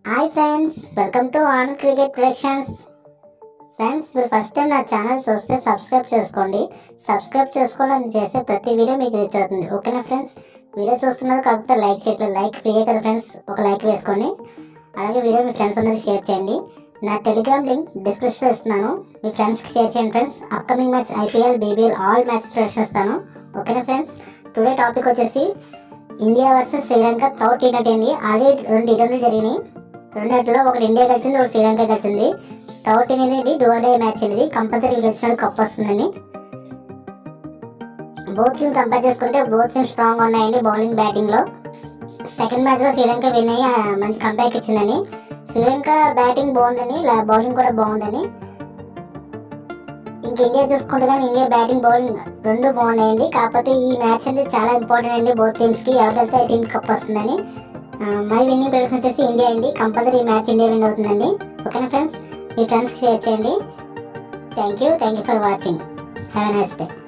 Hi friends, welcome to Anand cricket productions. Friends, మీరు first time నా channel చూస్తే subscribe చేసుకోండి. సబ్స్క్రైబ్ చేసుకోవాలని చేసే ప్రతి వీడియో మీకు రీచ్ అవుతుంది. ఓకేనా ఫ్రెండ్స్? వీడియో చూస్తున్నారు కాకపోతే లైక్ చేయట్లేదు. లైక్ ఫ్రీయే కదా ఫ్రెండ్స్, ఒక లైక్ వేసుకోండి. అలాగే వీడియో మీ ఫ్రెండ్స్ అందరూ షేర్ చేయండి. నా టెలిగ్రామ్ లింక్ డిస్క్రిప్షన్లో ఇస్తున్నాను, మీ ఫ్రెండ్స్కి షేర్ చేయండి friends. Upcoming match IPL, BBL all match production ఇస్తాను. ఓకేనా ఫ్రెండ్స్? టుడే టాపిక్ వచ్చేసి ఇండియా వర్సెస్ శ్రీలంక థర్డ్ టీ20 అండి. ఆల్రెడీ 2 టీ20 జరిగినాయి. రెండిట్లో ఒకటి ఇండియా గెలిచింది, ఒకటి శ్రీలంక గెలిచింది. థర్డ్ టీ20 డూ ఆర్ డై మ్యాచ్ అనేది కంపల్సరీ గెలిచినట్టు కప్ వస్తుందని. బోత్ టీమ్ కంపేర్ చేసుకుంటే బోత్ టీమ్ స్ట్రాంగ్ ఉన్నాయండి బౌలింగ్ బ్యాటింగ్లో. సెకండ్ మ్యాచ్లో శ్రీలంక విన్ అయ్యి మంచి కంబ్యాక్ ఇచ్చిందని. శ్రీలంక బ్యాటింగ్ బాగుందని, బౌలింగ్ కూడా బాగుందని. ఇంక ఇండియా చూసుకుంటే కానీ ఇండియా బ్యాటింగ్ బౌలింగ్ రెండు బాగున్నాయండి. కాకపోతే ఈ మ్యాచ్ అనేది చాలా ఇంపార్టెంట్ అండి బోత్ టీమ్స్కి. ఎవరు వెళ్తే ఆ టీంకి కప్ వస్తుందని. మై విన్నింగ్ ప్రెడిక్షన్ వచ్చేసి ఇండియా అండి. కంపల్సరీ ఈ మ్యాచ్ ఇండియా విన్ అవుతుందండి. ఓకేనా ఫ్రెండ్స్? మీ ఫ్రెండ్స్కి షేర్ చేయండి. Thank you for watching. Have a nice day.